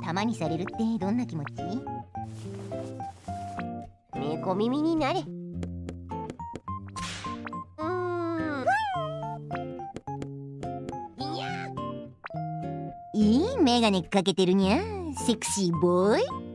玉にされるってどんな気持ち？猫耳になれ。いいメガネかけてるにゃ。セクシーボーイ。